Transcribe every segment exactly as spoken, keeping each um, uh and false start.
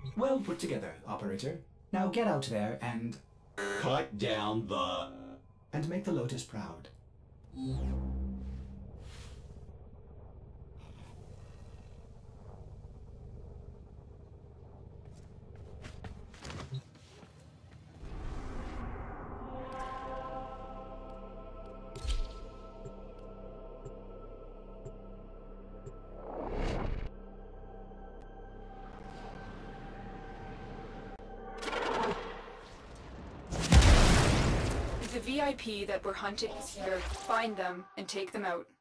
Well put together, operator. Now get out there and... Cut down the... and make the Lotus proud. The V I P that we're hunting is here. Find them and take them out.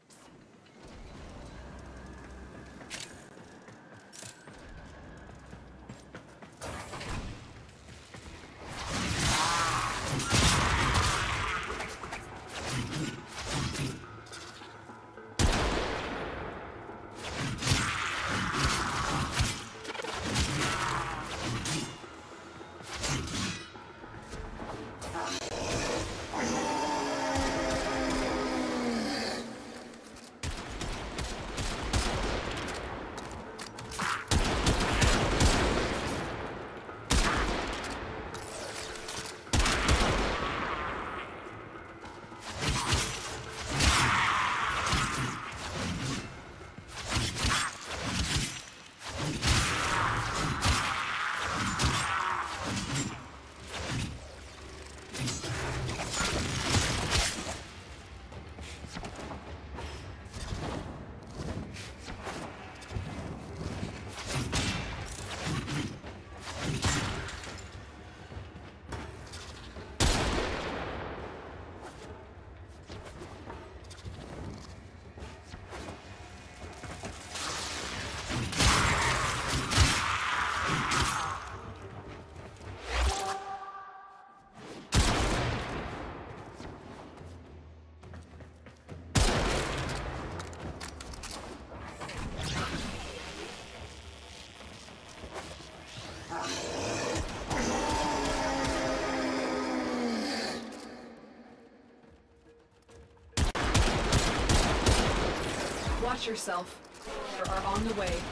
Watch yourself. They are on the way.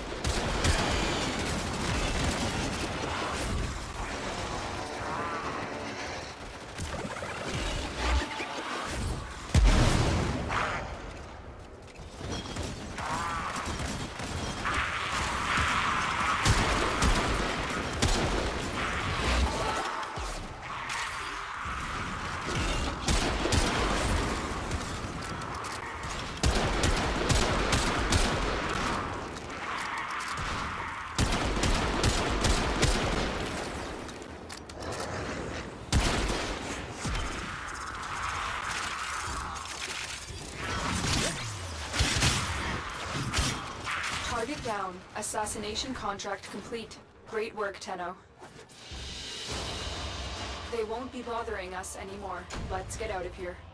Target down. Assassination contract complete. Great work, Tenno. They won't be bothering us anymore. Let's get out of here.